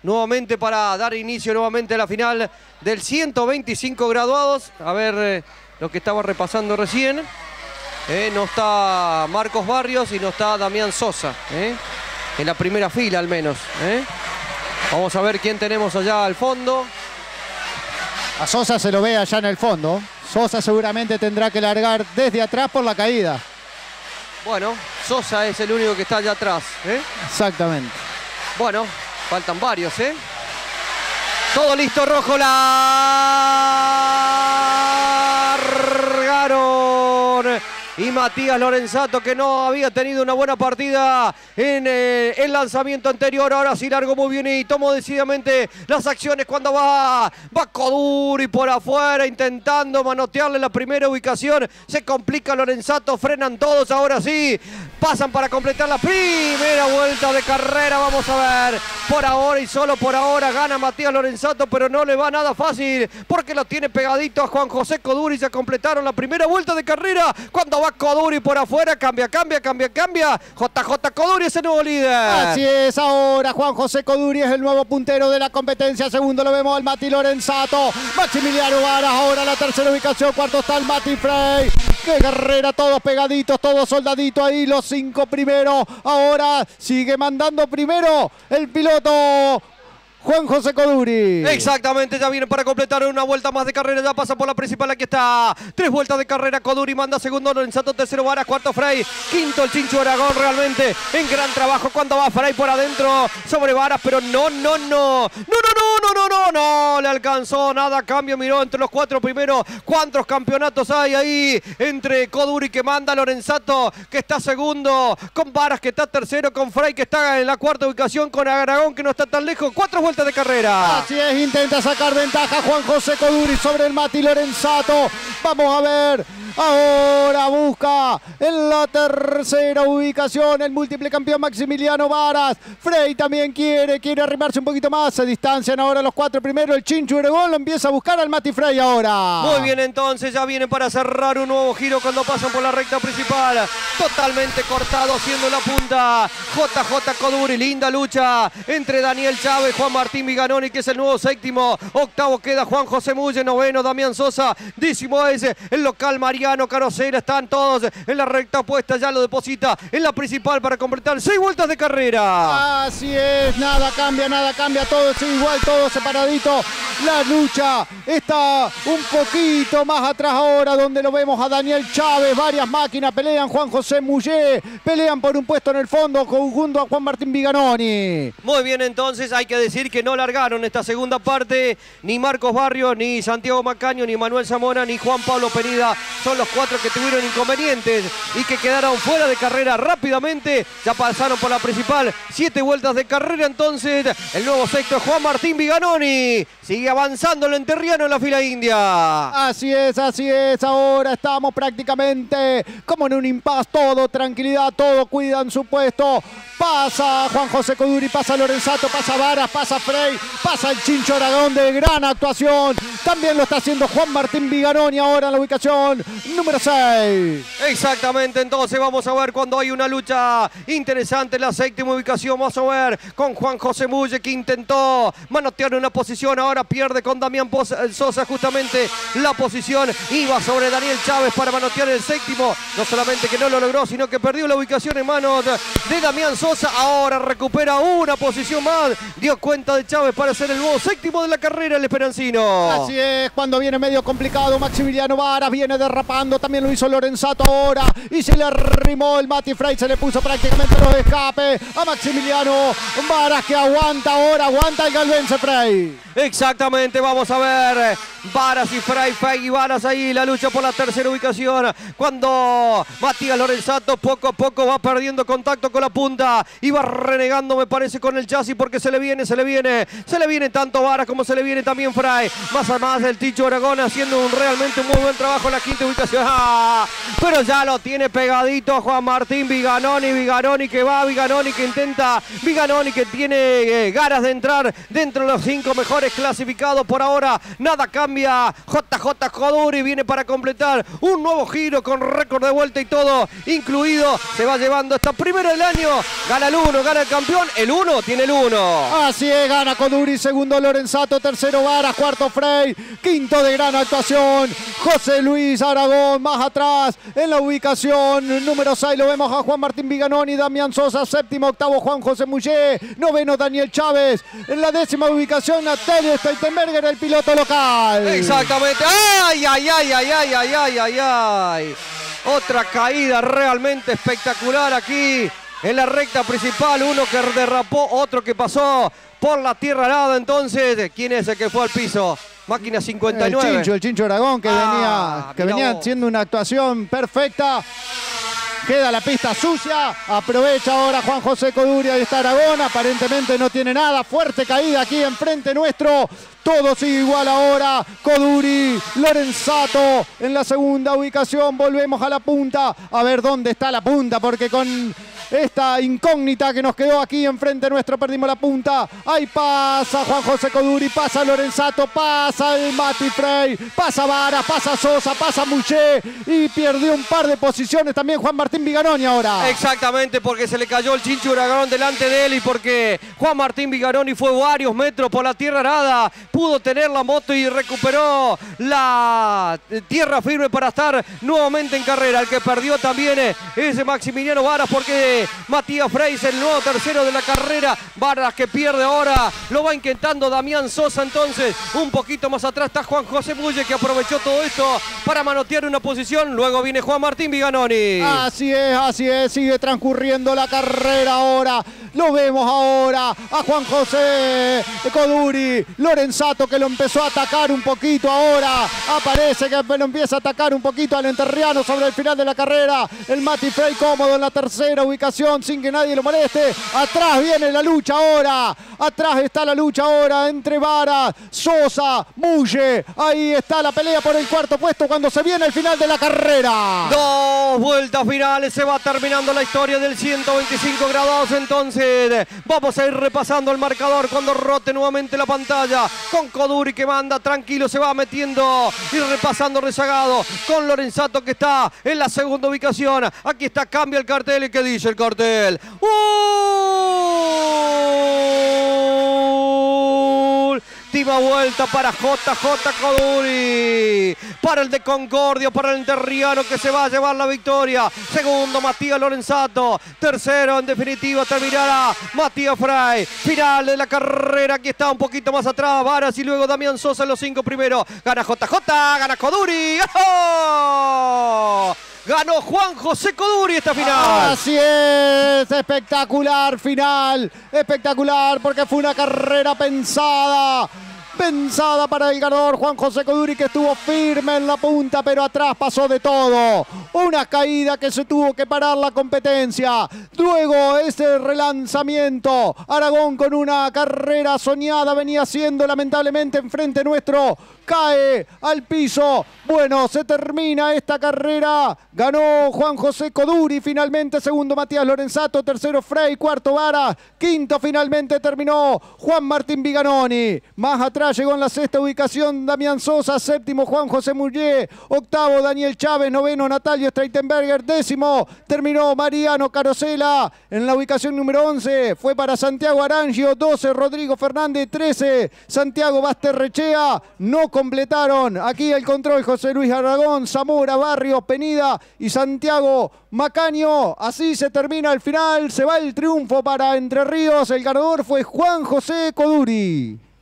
nuevamente para dar inicio nuevamente a la final del 125 graduados. A ver lo que estaba repasando recién. No está Marcos Barrios y no está Damián Sosa. En la primera fila al menos. Vamos a ver quién tenemos allá al fondo. A Sosa se lo ve allá en el fondo. Sosa seguramente tendrá que largar desde atrás por la caída. Bueno, Sosa es el único que está allá atrás. Exactamente. Bueno, faltan varios, Todo listo, rojo, largaron. Y Matías Lorenzato, que no había tenido una buena partida en el lanzamiento anterior, ahora sí largó muy bien y tomó decididamente las acciones cuando va Coduri por afuera intentando manotearle la primera ubicación. Se complica Lorenzato, frenan todos, ahora sí pasan para completar la primera vuelta de carrera. Vamos a ver, por ahora y solo por ahora gana Matías Lorenzato, pero no le va nada fácil porque lo tiene pegadito a Juan José Coduri. Se completaron la primera vuelta de carrera cuando va Coduri por afuera, cambia. JJ Coduri es el nuevo líder. Así es, ahora Juan José Coduri es el nuevo puntero de la competencia. Segundo lo vemos al Mati Lorenzato. Maximiliano Varas ahora la tercera ubicación. Cuarto está el Mati Frey. ¡Qué carrera! Todos pegaditos, todos soldaditos ahí. Los 5 primeros. Ahora sigue mandando primero el piloto Juan José Coduri. Exactamente, ya viene para completar una vuelta más de carrera, ya pasa por la principal, aquí está. 3 vueltas de carrera, Coduri manda segundo, Lorenzato tercero, Varas, cuarto Frey, quinto el Chincho Aragón, realmente en gran trabajo cuando va Frey por adentro sobre Varas, pero no le alcanzó nada, cambio, miró entre los 4 primeros, cuántos campeonatos hay ahí entre Coduri que manda, Lorenzato que está segundo, con Varas que está tercero, con Frey que está en la cuarta ubicación, con Aragón que no está tan lejos, 4 vueltas de carrera. Así es, intenta sacar ventaja Juan José Coduri sobre el Mati Lorenzato. Vamos a ver, ahora busca en la tercera ubicación el múltiple campeón Maximiliano Varas. Frey también quiere arrimarse un poquito más. Se distancian ahora los 4 primeros. El Chincho Uregón lo empieza a buscar al Mati Frey ahora. Muy bien, entonces ya vienen para cerrar un nuevo giro cuando pasan por la recta principal. Totalmente cortado, siendo la punta JJ Coduri. Linda lucha entre Daniel Chávez, Juan Martín Viganoni, que es el nuevo séptimo. Octavo queda Juan José Mulle, noveno Damián Sosa, décimo es el local Mariano Carosela. Están todos en la recta opuesta, ya lo deposita en la principal para completar 6 vueltas de carrera. Así es, nada cambia, todo es igual, todo separadito. La lucha está un poquito más atrás ahora, donde lo vemos a Daniel Chávez. Varias máquinas pelean, Juan José Mulle, pelean por un puesto en el fondo junto a Juan Martín Viganoni. Muy bien, entonces hay que decir que no largaron esta segunda parte ni Marcos Barrios, ni Santiago Macaño, ni Manuel Zamora, ni Juan Pablo Penida. Son los 4 que tuvieron inconvenientes y que quedaron fuera de carrera rápidamente. Ya pasaron por la principal, 7 vueltas de carrera. Entonces el nuevo sexto es Juan Martín Viganoni. Sigue avanzando el enterriano en la fila india. Así es, ahora estamos prácticamente como en un impas, todo tranquilidad, todo cuidan su puesto. Pasa Juan José Coduri, pasa Lorenzato, pasa Varas, pasa Frey, pasa el Chincho Aragón de gran actuación. También lo está haciendo Juan Martín Viganoni ahora en la ubicación número 6. Exactamente, entonces vamos a ver cuando hay una lucha interesante en la séptima ubicación. Vamos a ver con Juan José Mulle, que intentó manotear una posición, ahora pierde con Damián Sosa justamente la posición. Iba sobre Daniel Chávez para manotear el séptimo. No solamente que no lo logró, sino que perdió la ubicación en manos de Damián Sosa. Ahora recupera una posición más. Dio cuenta de Chávez para ser el nuevo séptimo de la carrera, el esperancino. Así es, cuando viene medio complicado Maximiliano Varas, viene derrapando, también lo hizo Lorenzato ahora, y se le arrimó el Mati Frey, se le puso prácticamente los escapes a Maximiliano Varas, que aguanta ahora, aguanta el galvense Frey. Exactamente, vamos a ver Varas y Frey y Varas ahí, la lucha por la tercera ubicación, cuando Matías Lorenzato poco a poco va perdiendo contacto con la punta y va renegando, me parece, con el chasis, porque se le viene tanto Varas como se le viene también Frey. Más a más el Ticho Aragón haciendo realmente un muy buen trabajo en la quinta ubicación. Pero ya lo tiene pegadito a Juan Martín Viganoni que va, Viganoni que intenta, Viganoni que tiene ganas de entrar dentro de los 5 mejores clasificados. Por ahora nada cambia cambia. JJ Coduri viene para completar un nuevo giro con récord de vuelta y todo incluido. Se va llevando esta primera del año. Gana el 1, gana el campeón. El 1 tiene el 1. Así es, gana Coduri, segundo Lorenzato, tercero Varas, cuarto Frey, quinto de gran actuación José Luis Aragón. Más atrás en la ubicación número 6 lo vemos a Juan Martín Viganoni, Damián Sosa, séptimo, octavo Juan José Mullé, noveno Daniel Chávez. En la décima ubicación Natalia Steitenberger, el piloto local. Exactamente. ¡Ay, ay, ay, ay, ay, ay, ay, ay, ay! Otra caída realmente espectacular aquí en la recta principal. Uno que derrapó, otro que pasó por la tierra arada. Entonces, ¿quién es el que fue al piso? Máquina 59. El Chincho Aragón que venía haciendo una actuación perfecta. Queda la pista sucia, aprovecha ahora Juan José Coduri, ahí está Aragón, aparentemente no tiene nada, fuerte caída aquí enfrente nuestro, todo sigue igual ahora, Coduri, Lorenzato en la segunda ubicación, volvemos a la punta, a ver dónde está la punta, porque con esta incógnita que nos quedó aquí enfrente nuestro perdimos la punta, ahí pasa Juan José Coduri, pasa Lorenzato, pasa el Mati Frey, pasa Vara, pasa Sosa, pasa Muché y perdió un par de posiciones también Juan Martín Viganoni ahora. Exactamente, porque se le cayó el Chincho Aragón delante de él y porque Juan Martín Viganoni fue varios metros por la tierra arada, pudo tener la moto y recuperó la tierra firme para estar nuevamente en carrera. El que perdió también es Maximiliano Varas porque Matías Frey, el nuevo tercero de la carrera. Varas que pierde ahora, lo va intentando Damián Sosa. Entonces un poquito más atrás está Juan José Mulle, que aprovechó todo esto para manotear una posición. Luego viene Juan Martín Viganoni. Así es, sigue transcurriendo la carrera ahora. Lo vemos ahora a Juan José Coduri, Lorenzato que lo empezó a atacar un poquito ahora. Aparece que lo empieza a atacar un poquito al enterriano sobre el final de la carrera. El Mati Frey cómodo en la tercera ubicación sin que nadie lo moleste. Atrás viene la lucha ahora. Atrás está la lucha ahora entre Vara, Sosa, Mulle. Ahí está la pelea por el cuarto puesto cuando se viene el final de la carrera. Dos vueltas finales, se va terminando la historia del 125 grados. Entonces vamos a ir repasando el marcador cuando rote nuevamente la pantalla con Coduri que manda tranquilo, se va metiendo y repasando rezagado con Lorenzato que está en la segunda ubicación. Aquí está, cambia el cartel. ¿Y qué dice el cartel? Última vuelta para JJ Coduri, para el de Concordia, para el enterriano que se va a llevar la victoria. Segundo Matías Lorenzato, tercero en definitiva terminará Matías Frey. Final de la carrera, aquí está un poquito más atrás Varas y luego Damián Sosa en los 5 primeros. Gana JJ, gana Coduri. ¡Oh! Ganó Juan José Coduri esta final. Así es, espectacular final, espectacular porque fue una carrera pensada para el ganador Juan José Coduri, que estuvo firme en la punta, pero atrás pasó de todo. Una caída que se tuvo que parar la competencia. Luego ese relanzamiento. Aragón con una carrera soñada venía haciendo, lamentablemente enfrente nuestro. Cae al piso. Bueno, se termina esta carrera. Ganó Juan José Coduri finalmente. Segundo Matías Lorenzato. Tercero Frey. Cuarto Vara. Quinto finalmente terminó Juan Martín Viganoni. Más atrás llegó en la sexta ubicación Damián Sosa. Séptimo Juan José Mullé. Octavo Daniel Chávez. Noveno Natalio Streitenberger. Décimo terminó Mariano Carosela. En la ubicación número 11 fue para Santiago Arangio. 12 Rodrigo Fernández. 13 Santiago Basterrechea. No completaron aquí el control José Luis Aragón, Zamora, Barrios, Penida y Santiago Macaño. Así se termina el final, se va el triunfo para Entre Ríos. El ganador fue Juan José Coduri.